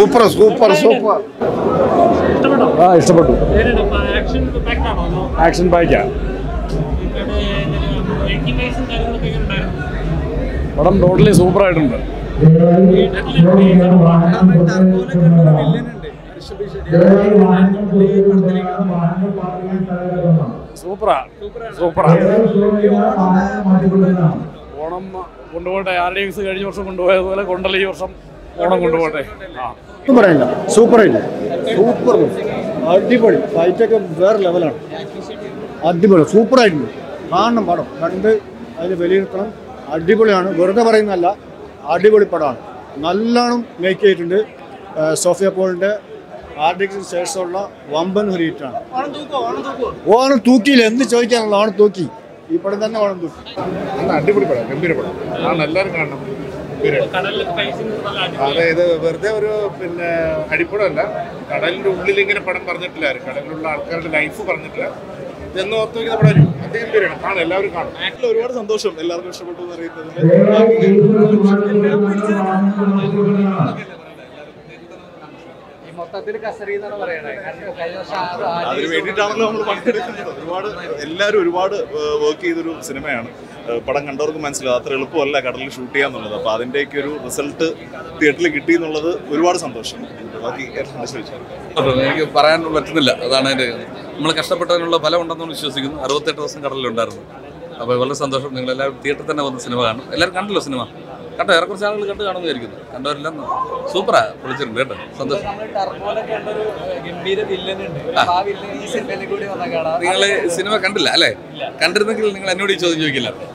Super super super. ആ ഇഷ്ടപ്പെട്ടു. Action പാക്കാ. പടം ടോട്ടലി സൂപ്പർ ആയിട്ടുണ്ട്. സൂപ്പറാ സൂപ്പറാ. ഓണം കൊണ്ടുപോട്ടെ. RDX കഴിഞ്ഞ വർഷം കൊണ്ടുപോയതുപോലെ കൊണ്ടല്ല ഈ വർഷം ഓണം കൊണ്ടുപോട്ടെ. പറയില്ല സൂപ്പറായില്ല. സൂപ്പർ അടിപൊളി. ഫൈറ്റൊക്കെ വേറെ ലെവലാണ്. അടിപൊളി സൂപ്പറായിട്ടുണ്ട്. കാണണം പടം കണ്ട് അതിന് വിലയിരുത്തണം. അടിപൊളിയാണ്. വെറുതെ പറയുന്നതല്ല, അടിപൊളി പടമാണ്. നല്ലോണം മേക്ക് ചെയ്തിട്ടുണ്ട്. സോഫിയ പോളിൻ്റെ RDX ശേഷമുള്ള വമ്പൻ ഒരു ഹിറ്റാണ്. ഓണം തൂക്കിയില്ല, എന്ത് ചോദിക്കാനുള്ള ഓണം തൂക്കി. ഈ പടം തന്നെ ഓണം തൂക്കി. അടിപൊളി പടം, ഗംഭീര പടം. ആണ് എല്ലാവരും കാണണം. അതായത് വെറുതെ ഒരു അടിപ്പടമല്ല. കടലിൻ്റെ ഉള്ളിൽ ഇങ്ങനെ പടം പറഞ്ഞിട്ടില്ല. കടലിലുള്ള ആൾക്കാരുടെ ലൈഫ് പറഞ്ഞിട്ടില്ല. ഇതെന്ന് ഓർത്ത് വയ്ക്കുന്ന പടം അതിഗംഭീരമാണ്. കാണും, എല്ലാവരും കാണും. ഒരുപാട് സന്തോഷം. എല്ലാവർക്കും ഇഷ്ടപ്പെട്ടു എന്ന് അറിയുന്നത്. അതിന് വേണ്ടിയിട്ടാണല്ലോ നമ്മൾ പണിയെടുക്കുന്നത്. എല്ലാവരും ഒരുപാട് വർക്ക് ചെയ്തൊരു സിനിമയാണ്. പടം കണ്ടവർക്ക് മനസ്സിലാവും അത്ര എളുപ്പമല്ല കടലിൽ ഷൂട്ട് ചെയ്യാന്നുള്ളത്. അപ്പോൾ അതിൻ്റെയൊക്കെ ഒരു റിസൾട്ട് തിയേറ്ററിൽ കിട്ടി എന്നുള്ളത് ഒരുപാട് സന്തോഷം. ബാക്കി എനിക്ക് പറയാൻ പറ്റുന്നില്ല. അതാണ് അതിൻ്റെ നമ്മൾ കഷ്ടപ്പെട്ടതിനുള്ള ഫലം ഉണ്ടെന്ന് വിശ്വസിക്കുന്നു. 68 ദിവസം കടലിലുണ്ടായിരുന്നു. അപ്പോൾ വളരെ സന്തോഷം. നിങ്ങളെല്ലാവരും തിയേറ്ററിൽ തന്നെ വന്ന് സിനിമ കാണും. എല്ലാവരും കണ്ടല്ലോ സിനിമ? കണ്ടോ? കുറച്ച് ആളുകൾ കണ്ടു കാണുമെന്ന് വിചാരിക്കുന്നു. കണ്ടവരെല്ലാം സൂപ്പറാ, പൊളിച്ചിട്ടുണ്ട് കേട്ടോ. സന്തോഷം. നിങ്ങൾ സിനിമ കണ്ടില്ല അല്ലേ? കണ്ടിരുന്നെങ്കിൽ നിങ്ങൾ എന്നോട് ഈ ചോദ്യം ചോദിക്കില്ല.